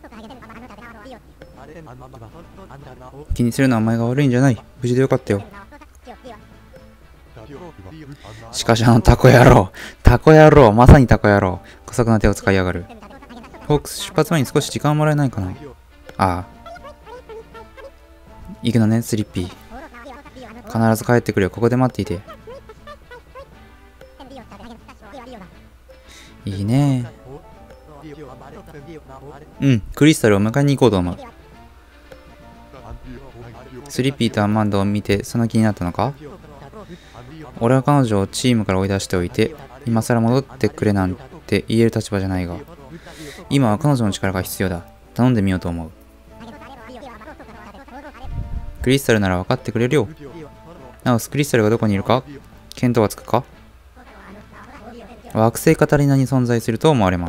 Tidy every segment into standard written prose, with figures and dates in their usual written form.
気にするのはお前が悪いんじゃない。無事でよかったよ。しかしタコ野郎。タコ野郎。まさにタコ野郎。姑息な手を使いやがる。フォックス、出発前に少し時間をもらえないかな。ああ。行くのね、スリッピー。必ず帰ってくるよ。ここで待っていて。いいね。うん、クリスタルを迎えに行こうと思う。スリッピーとアンマンドを見てその気になったのか。俺は彼女をチームから追い出しておいて、今更戻ってくれなんて言える立場じゃないが、今は彼女の力が必要だ。頼んでみようと思う。クリスタルなら分かってくれるよ。なお、クリスタルがどこにいるか見当はつくか。惑星カタリナに存在すると思われます。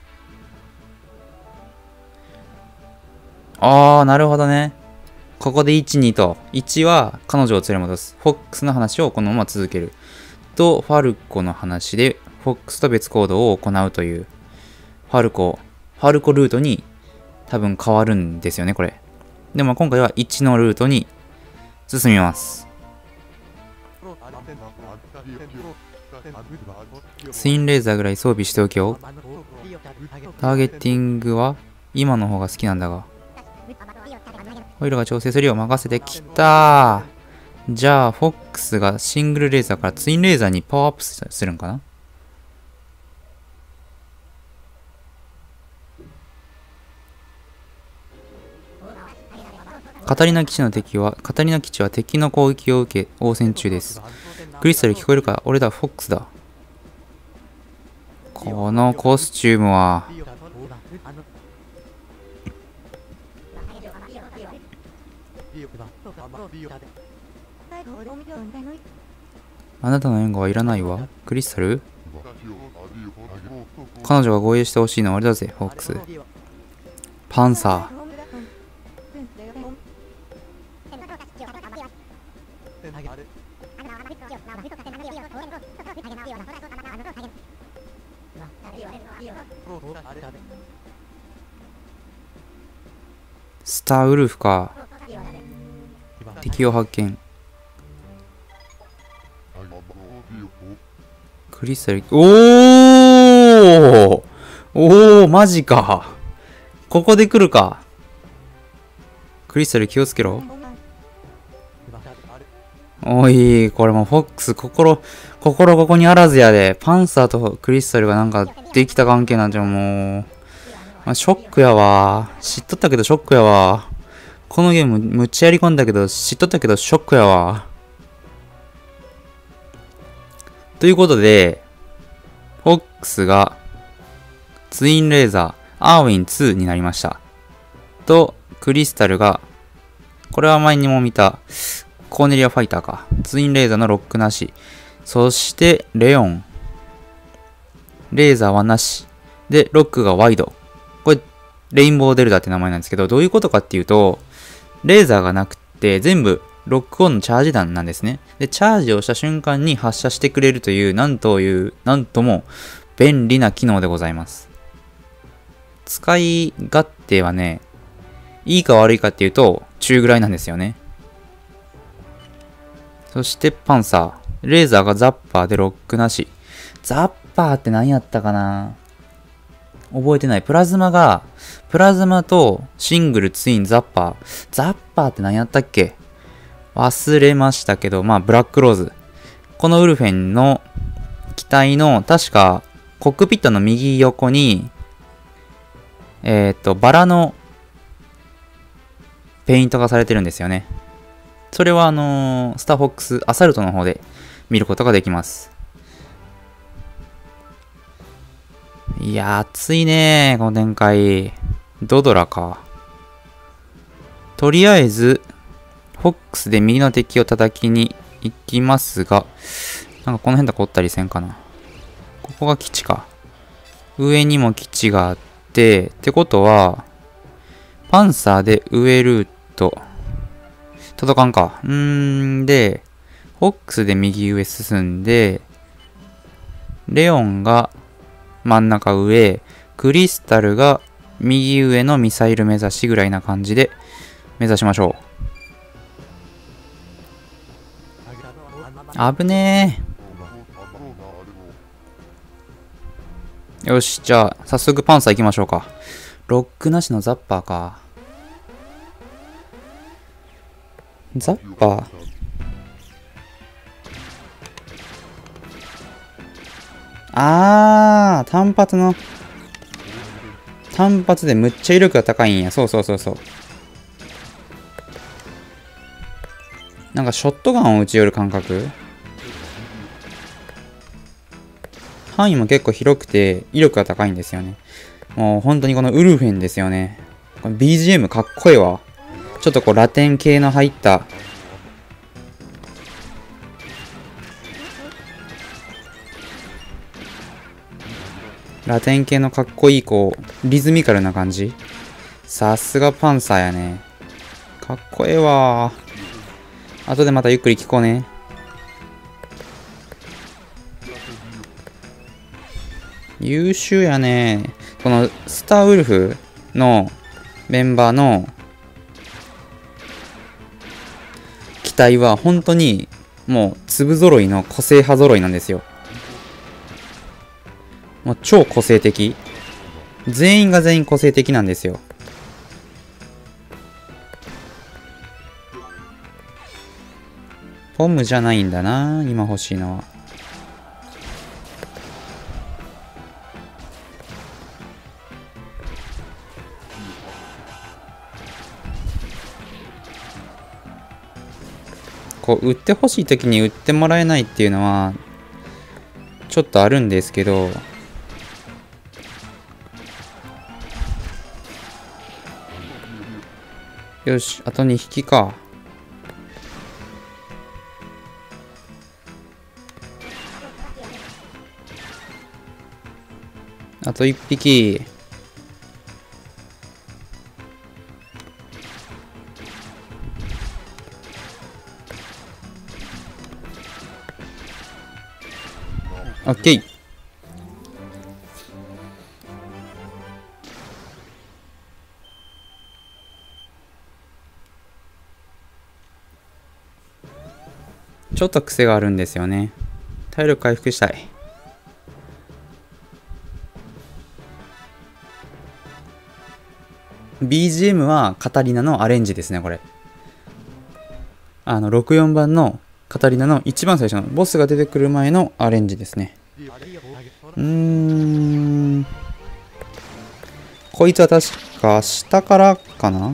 あー、なるほどね。ここで1、2と。1は彼女を連れ戻す。フォックスの話をこのまま続ける。と、ファルコの話で、フォックスと別行動を行うという、ファルコルートに多分変わるんですよね、これ。でも今回は1のルートに進みます。ツインレーザーぐらい装備しておけよ。ターゲッティングは今の方が好きなんだが。オイルが調整するよう任せてきた。じゃあ、フォックスがシングルレーザーからツインレーザーにパワーアップするんかな。カタリナ基地は敵の攻撃を受け応戦中です。クリスタル聞こえるか。俺だ、フォックスだ。このコスチュームはあなたの援護はいらないわ。クリスタル、彼女が護衛してほしいのは俺だぜ、フォックス。パンサー、スターウルフか。敵を発見。クリスタル、マジか。ここで来るか。クリスタル気をつけろ。おい、これもうフォックス心ここにあらずやで。パンサーとクリスタルがなんかできた関係なんじゃもう、ショックやわ。知っとったけどショックやわ。このゲームむっちゃやり込んだけど知っとったけどショックやわ。ということで、フォックスがツインレーザーアーウィン2になりました。と、クリスタルが、これは前にも見たコーネリアファイターか。ツインレーザーのロックなし。そして、レオン。レーザーはなし。で、ロックがワイド。これ、レインボーデルタって名前なんですけど、どういうことかっていうと、レーザーがなくて、全部、ロックオンのチャージ弾なんですね。で、チャージをした瞬間に発射してくれるという、なんとも便利な機能でございます。使い勝手はね、いいか悪いかっていうと、中ぐらいなんですよね。そしてパンサー。レーザーがザッパーでロックなし。ザッパーって何やったかな？覚えてない。プラズマとシングル、ツイン、ザッパー。ザッパーって何やったっけ？忘れましたけど、まあ、ブラックローズ。このウルフェンの機体の、確か、コックピットの右横に、バラのペイントがされてるんですよね。それはスターフォックスアサルトの方で見ることができます。いやー、熱いねー、この展開。ドドラか。とりあえず、フォックスで右の敵を叩きに行きますが、なんかこの辺とかおったりせんかな。ここが基地か。上にも基地があって、ってことは、パンサーで上ルート、届かんか。で、フォックスで右上進んで、レオンが真ん中上、クリスタルが右上のミサイル目指しぐらいな感じで目指しましょう。危ねえ。よし、じゃあ早速パンサー行きましょうか。ロックなしのザッパーか。ザッパー単発でむっちゃ威力が高いんや。そうそうそうそう。なんかショットガンを撃ち寄る感覚。範囲も結構広くて威力が高いんですよね。もう本当にこのウルフェンですよね。この BGM かっこいいわ。ちょっとこうラテン系の入ったラテン系のかっこいいこうリズミカルな感じ。さすがパンサーやね。かっこええわ。後でまたゆっくり聞こうね。優秀やね。このスターウルフのメンバーの機体は本当にもう粒揃いの個性派揃いなんですよ。もう超個性的。全員が全員個性的なんですよ。ポムじゃないんだな、今欲しいのは。こう、売ってほしい時に売ってもらえないっていうのは、ちょっとあるんですけど、よし、あと2匹か。あと1匹。オッケー。ちょっと癖があるんですよね。体力回復したい。BGM はカタリナのアレンジですね、これ。64番のカタリナの一番最初のボスが出てくる前のアレンジですね。こいつは確か下からかな。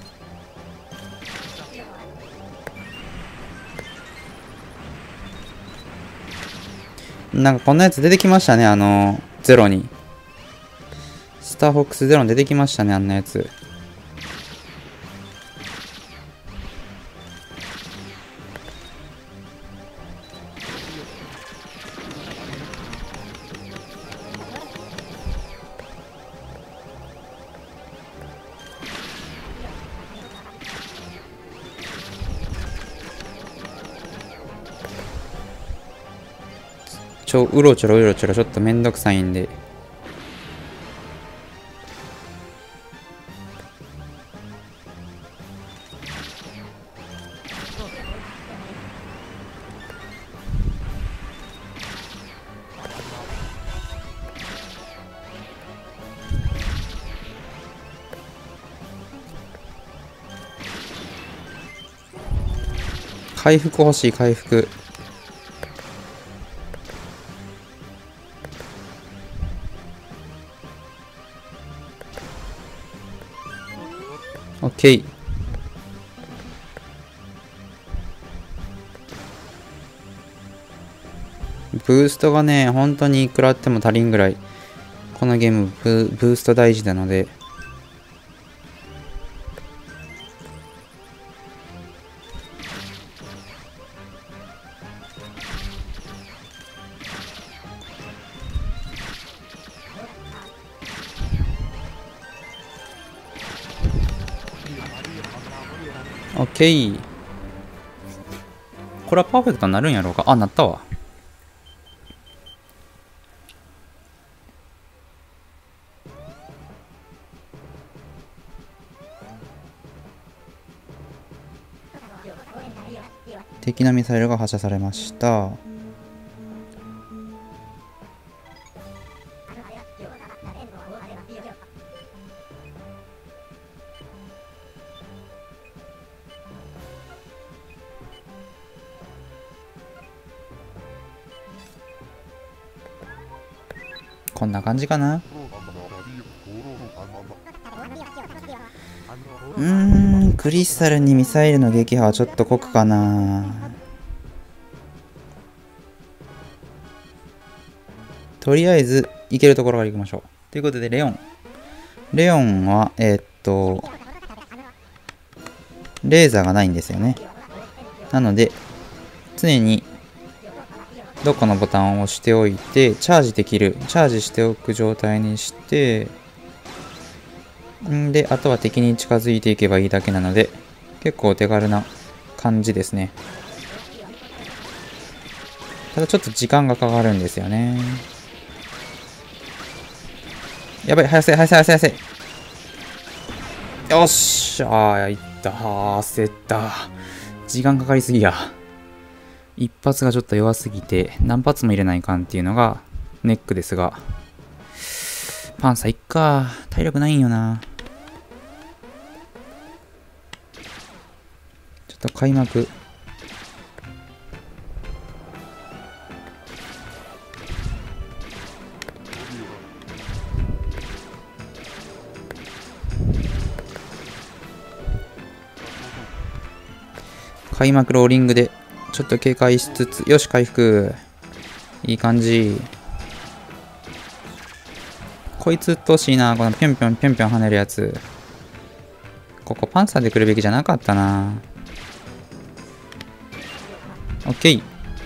なんかこんなやつ出てきましたね、ゼロに。スターフォックスゼロに出てきましたね、あんなやつ。うろちょろちょっとめんどくさいんで。回復欲しい、回復。オッケー。ブーストがね、本当にいくらあっても足りんぐらい、このゲームブースト大事なので。オッケー。これはパーフェクトになるんやろうか。あ、なったわ。 敵のミサイルが発射されました。こんな感じかな。クリスタルにミサイルの撃破はちょっと酷かな。とりあえず行けるところから行きましょう。ということでレオンはレーザーがないんですよね。なので常にどこのボタンを押しておいてチャージしておく状態にして、であとは敵に近づいていけばいいだけなので結構手軽な感じですね。ただちょっと時間がかかるんですよね。やばい、早せ。よっしゃー、いった焦った。時間かかりすぎや。一発がちょっと弱すぎて何発も入れないかんっていうのがネックですが、パンサーいっか。体力ないんよな。ちょっと開幕ローリングでちょっと警戒しつつ、よし回復、いい感じ。こいつ鬱陶しいな、このぴょんぴょん跳ねるやつ。ここパンサーで来るべきじゃなかったな。オッケー。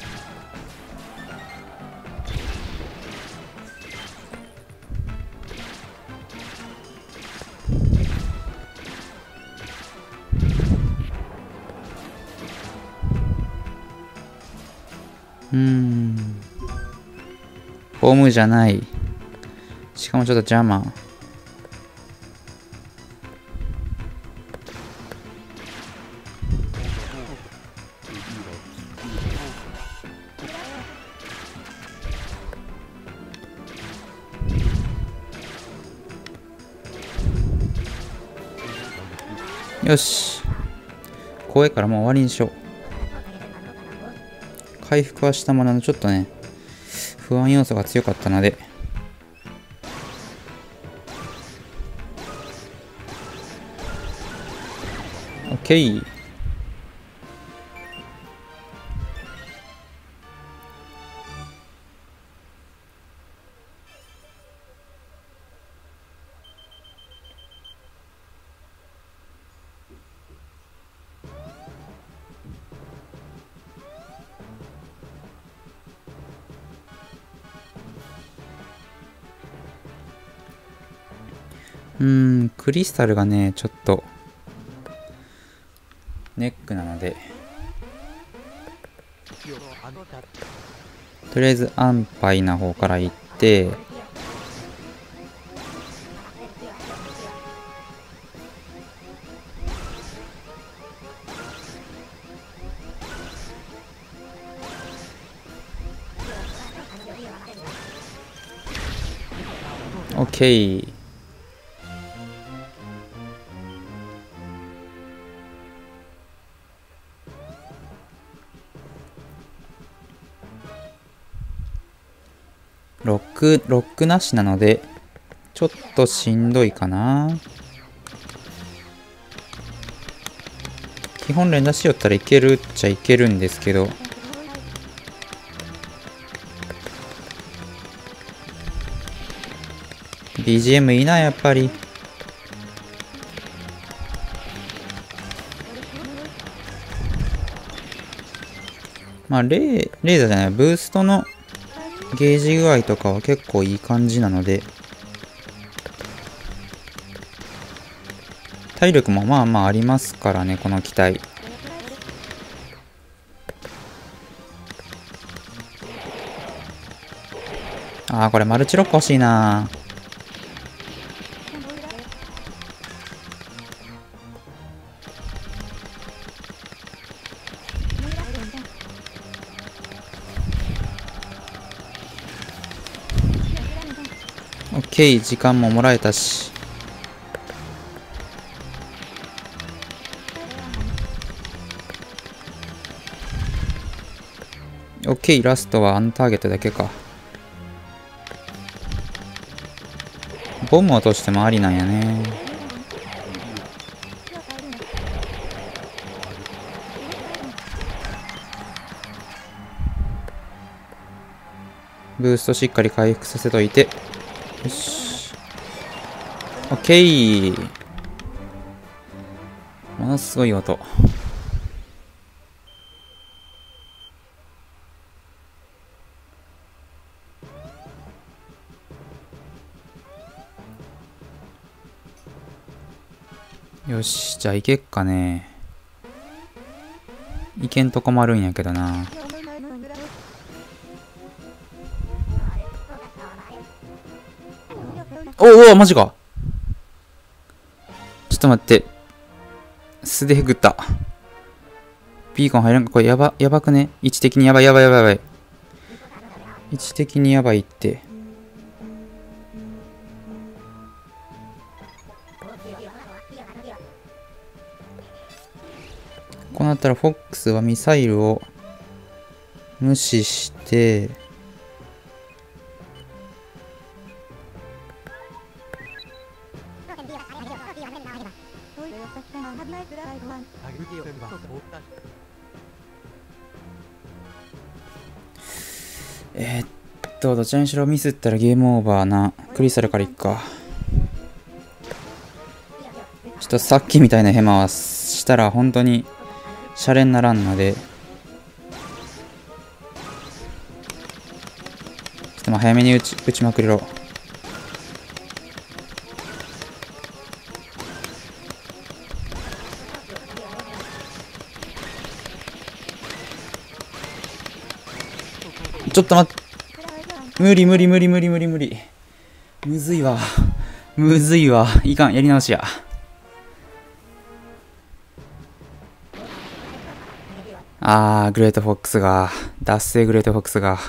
ホームじゃない。しかもちょっと邪魔。よし。怖いからもう終わりにしよう。回復はしたもののちょっとね、不安要素が強かったので。OK。クリスタルがね、ちょっとネックなので、とりあえず安牌な方から行って、OK。ロックなしなので、ちょっとしんどいかな。基本連打しよったらいけるっちゃいけるんですけど、BGM いいな、やっぱり。まあ、レーザーじゃない、ブーストのゲージ具合とかは結構いい感じなので、体力もまあまあありますからね、この機体。ああ、これマルチロック欲しいな。 ケー、時間ももらえたし。オッケー、ラストはアンターゲットだけか。ボム落としてもありなんやね。ブーストしっかり回復させといて。よし。オッケー。ものすごい音。よし、じゃあ行けっかね。行けんと困るんやけどな。おお、マジか。ちょっと待って。素でへぐった。ビーコン入らんか。これやばくね。位置的にやばい。位置的にやばいって。こうなったらフォックスはミサイルを無視して、どちらにしろミスったらゲームオーバーな。クリスタルからいっか。ちょっとさっきみたいなヘマはしたら本当にシャレにならんので、ちょっと早めに打ちまくれろ。ちょっと待って。無理。むずいわ。いかん。やり直しや。グレートフォックスが。脱製グレートフォックスが。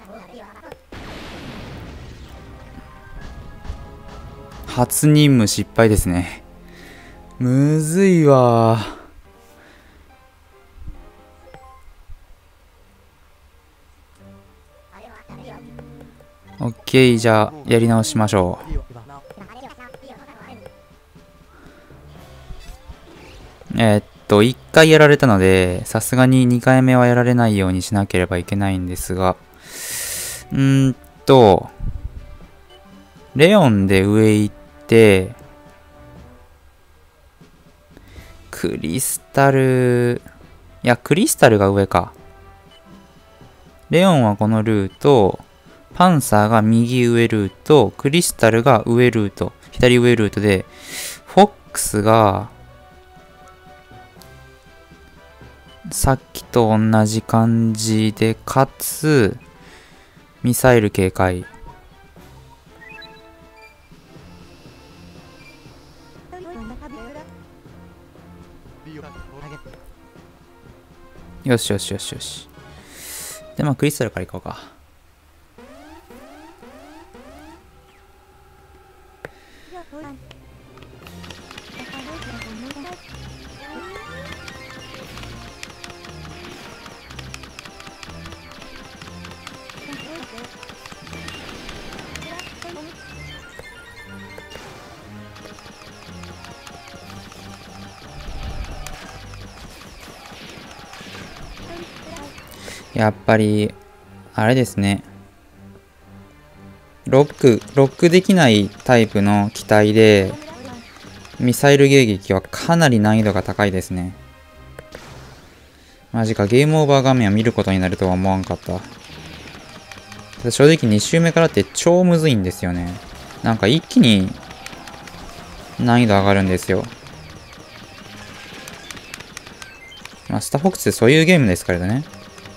初任務失敗ですね。むずいわ。オッケー、じゃあやり直しましょう。1回やられたので、さすがに2回目はやられないようにしなければいけないんですが、レオンで上行って、クリスタルが上か。レオンはこのルート、パンサーが右上ルート、クリスタルが上ルート、左上ルートで、フォックスが、さっきと同じ感じで、かつ、ミサイル警戒。よし。で、クリスタルから行こうか。やっぱり、あれですね。ロックできないタイプの機体で、ミサイル迎撃はかなり難易度が高いですね。マジか、ゲームオーバー画面を見ることになるとは思わんかった。正直2周目からって超むずいんですよね。なんか一気に難易度上がるんですよ。スターフォックスってそういうゲームですからね。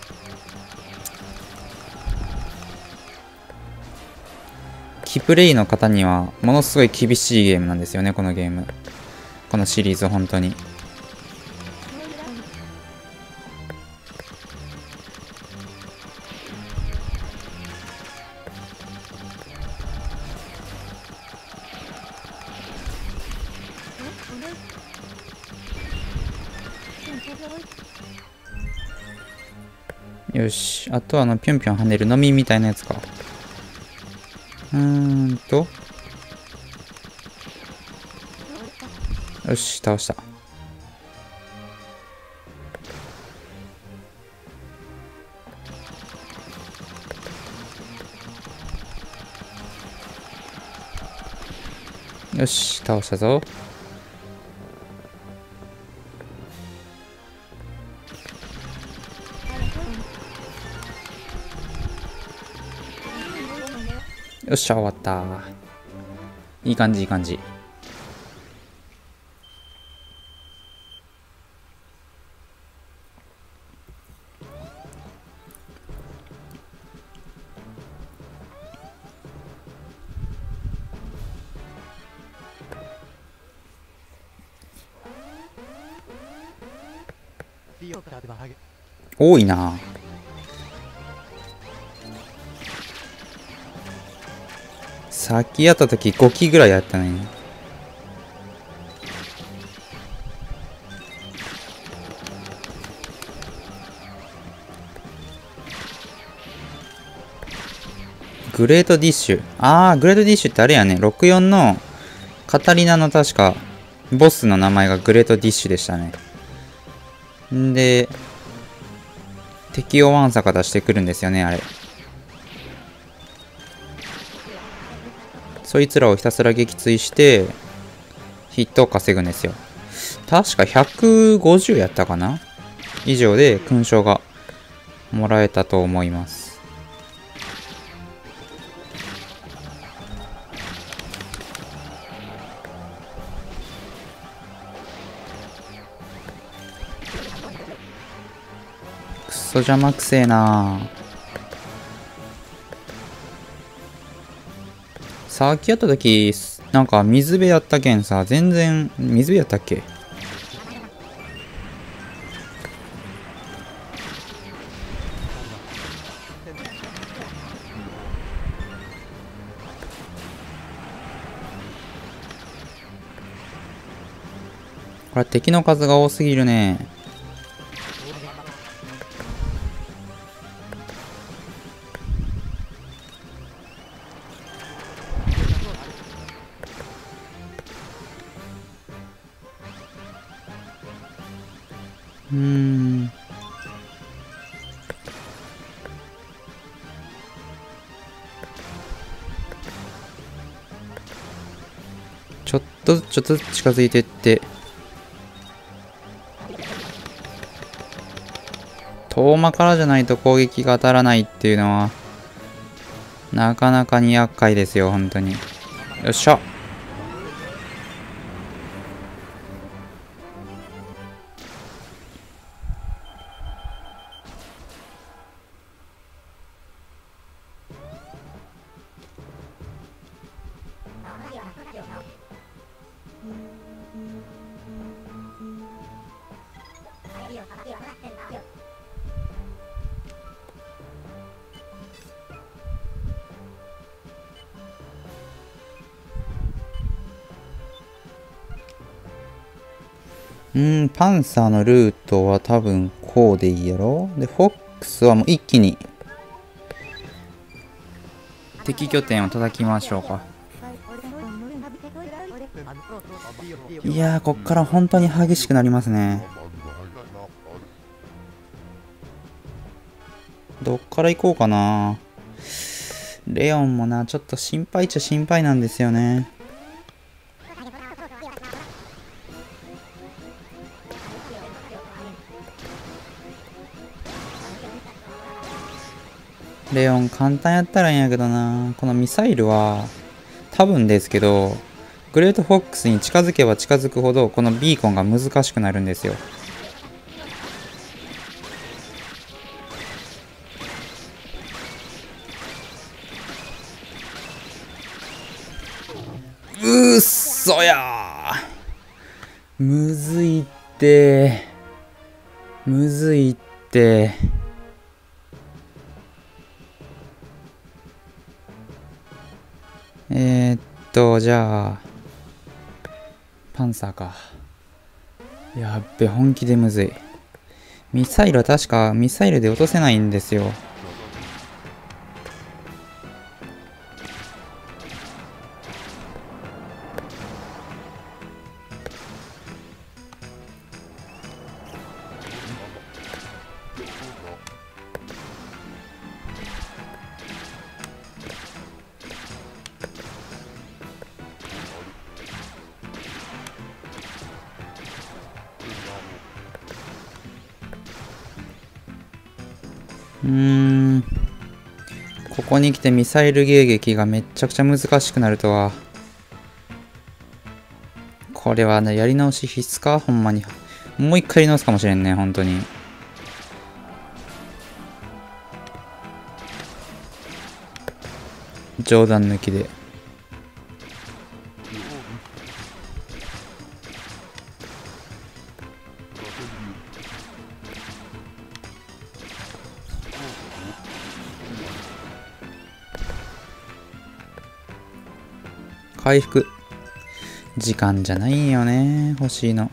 キプレイの方にはものすごい厳しいゲームなんですよね、このゲーム。このシリーズ、本当に。 よし。あとはぴょんぴょん跳ねるのみみたいなやつか。よし、倒した。よし、倒したぞ。よっしゃ、終わった。いい感じ、いい感じ。多いな。さっきやった時5機ぐらいやったね。グレートディッシュ。グレートディッシュってあれやね。64のカタリナの確かボスの名前がグレートディッシュでしたね。んで、敵をわんさか出してくるんですよね、あれ。そいつらをひたすら撃墜して、ヒットを稼ぐんですよ。確か150やったかな以上で勲章がもらえたと思います。くそ邪魔くせえな。さっきやった時なんか水辺やったけんさ、全然水辺やったっけ。これ敵の数が多すぎるね。ちょっとずつ近づいてって、遠間からじゃないと攻撃が当たらないっていうのはなかなかに厄介ですよ、本当に。よっしゃ。パンサーのルートは多分こうでいいやろ。で、フォックスはもう一気に敵拠点を叩きましょうか。いやー、こっから本当に激しくなりますね。どっから行こうかな。レオンもな、ちょっと心配っちゃ心配なんですよね。レオン簡単やったらいいんやけどな。このミサイルは多分ですけど、グレートフォックスに近づけば近づくほどこのビーコンが難しくなるんですよ。うっそやー。むずいってむずいって。じゃあパンサーか。やっべ、本気でむずい。ミサイルは確かミサイルで落とせないんですよ。ここに来てミサイル迎撃がめっちゃくちゃ難しくなるとは。これはね、やり直し必須かほんまに。もう一回やり直すかもしれんね、本当に。冗談抜きで。回復。時間じゃないよね、欲しいの。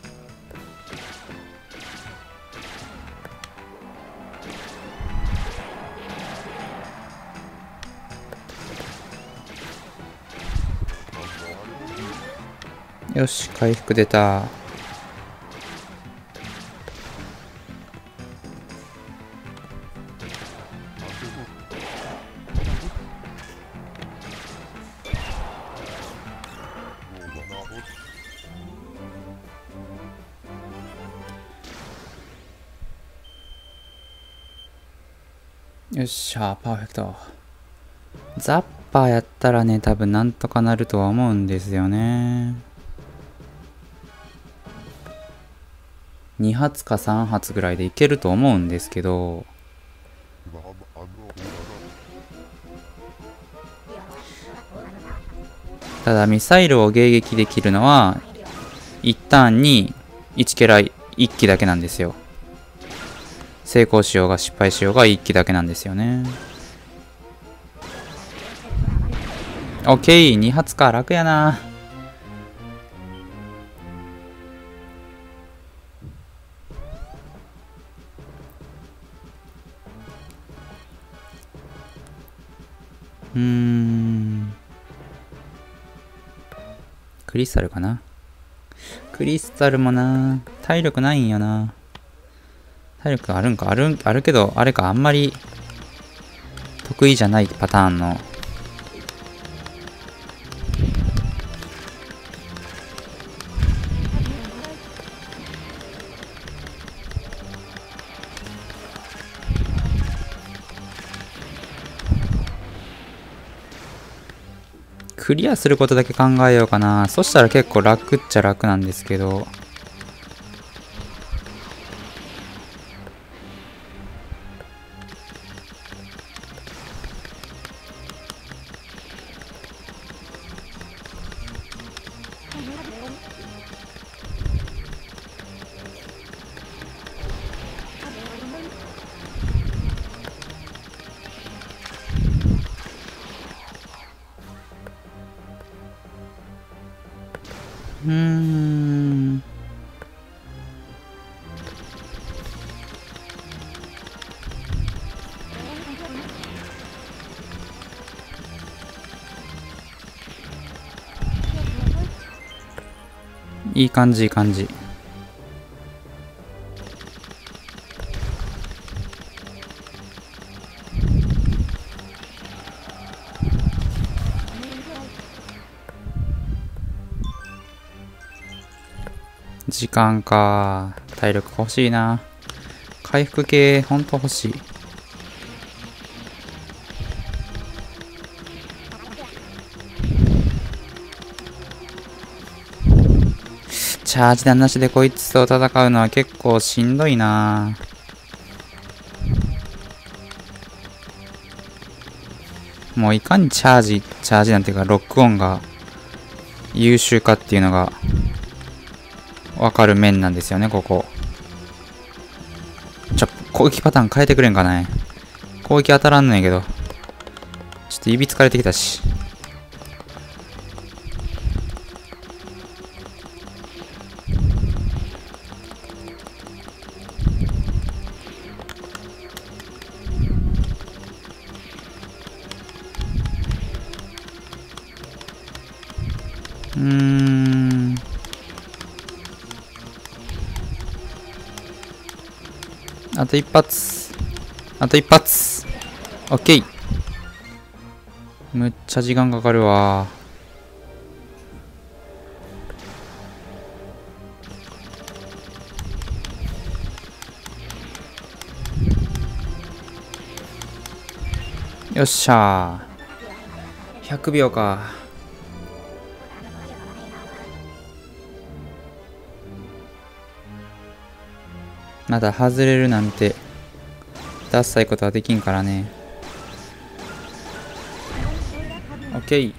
よし、回復出た。よっしゃ、パーフェクト。ザッパーやったらね、多分なんとかなるとは思うんですよね。2発か3発ぐらいでいけると思うんですけど、ただミサイルを迎撃できるのは一旦に1ケラ1機だけなんですよ。成功しようが失敗しようが1機だけなんですよね。オッケー、2発か。楽やな。クリスタルかな。クリスタルもな、体力ないんよな。体力あるんか、あるけど、あれか、あんまり得意じゃないパターンの。クリアすることだけ考えようかな。そしたら結構楽っちゃ楽なんですけど。いい感じ、いい感じ。時間か。体力欲しいな。回復系ほんと欲しい。チャージ弾なしでこいつと戦うのは結構しんどいな。もういかにチャージなんていうかロックオンが優秀かっていうのがわかる面なんですよね、ここ。攻撃パターン変えてくれんかな。攻撃当たらんのやけど。ちょっと指疲れてきたし。 あと一発。あと一発。オッケー。むっちゃ時間かかるわ。よっしゃー。100秒か。まだ外れるなんてダッサいことはできんからね。オッケー。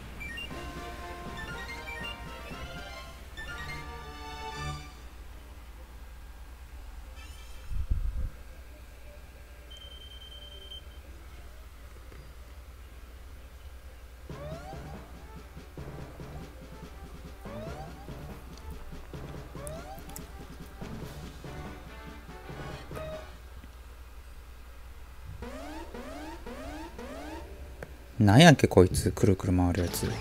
なんやっけこいつ、くるくる回るやつ。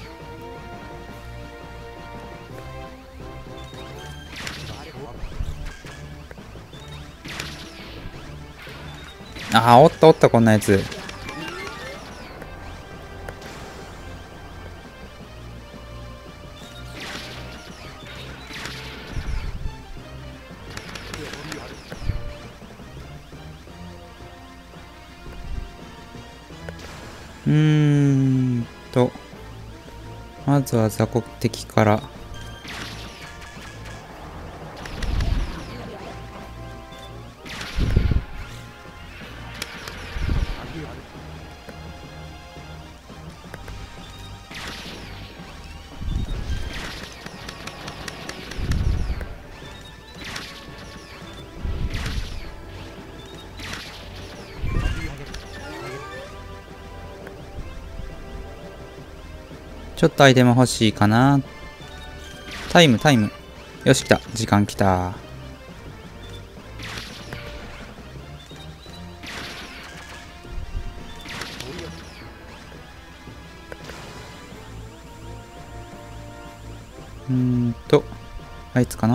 ああ、おったおった、こんなやつ。まずは雑魚敵から。ちょっとアイテム欲しいかな。タイム。よし、来た。時間来た。あいつかな。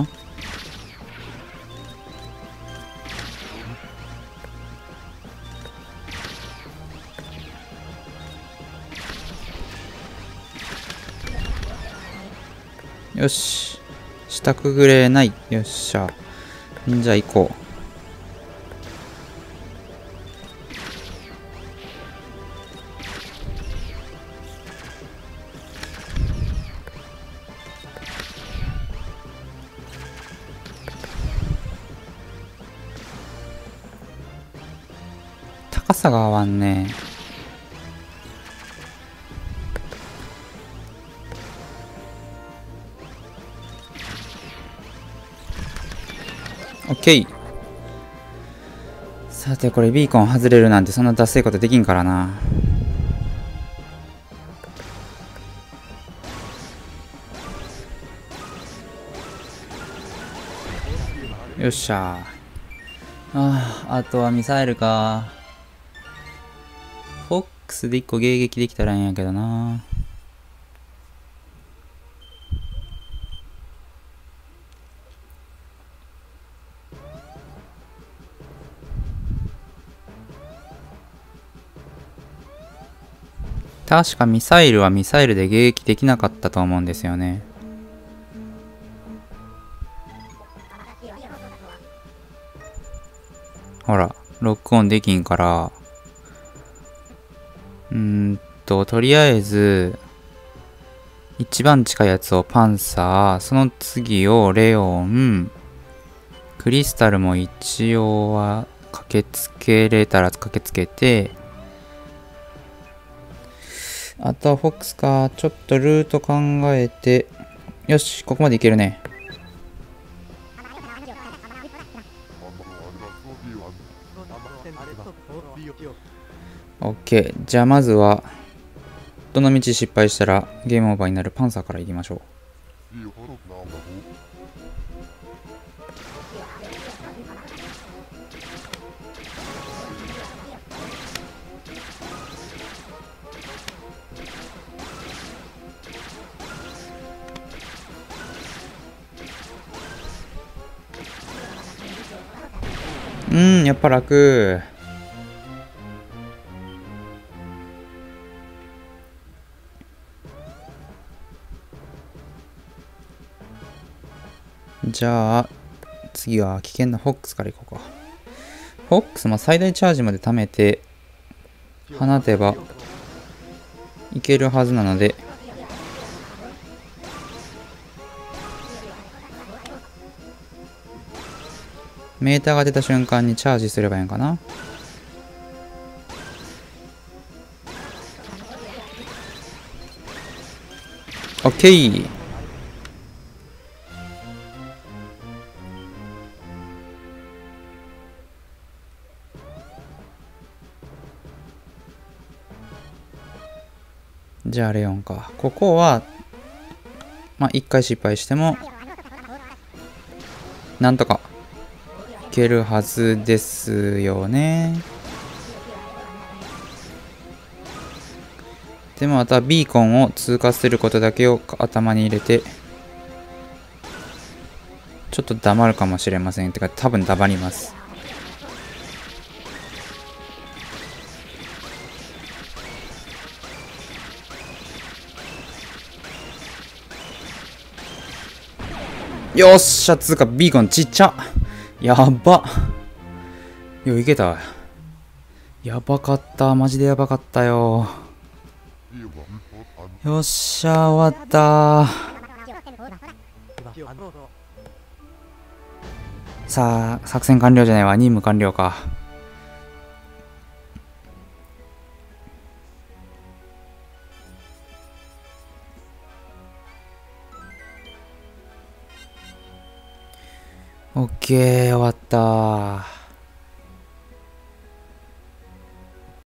よし。下くぐれない。よっしゃ。じゃあ行こう。高さが合わんね。オッケー。さてこれビーコン外れるなんてそんなダセいことできんからな。よっしゃー。あとはミサイルか。フォックスで1個迎撃できたらいいんやけどな。確かミサイルはミサイルで迎撃できなかったと思うんですよね。ほら、ロックオンできんから。とりあえず、一番近いやつをパンサー、その次をレオン、クリスタルも一応は駆けつけれたら駆けつけて、あとはフォックスか。ちょっとルート考えて。よし、ここまでいけるね。オッケー。じゃあまずは、どの道失敗したらゲームオーバーになるパンサーからいきましょう。 やっぱ楽。じゃあ、次は危険なフォックスからいこうか。フォックスも最大チャージまで貯めて、放てばいけるはずなので、メーターが出た瞬間にチャージすればいいのかな。オッケー。じゃあレオンか。ここはまあ一回失敗してもなんとかいけるはずですよね。でもまたビーコンを通過することだけを頭に入れて、ちょっと黙るかもしれません。てか多分黙ります。よっしゃ、つうかビーコンちっちゃ。やば。よ、いけた。やばかった。マジでやばかったよ。よっしゃ、終わった。さあ、作戦完了じゃないわ。任務完了か。オッケー、終わった。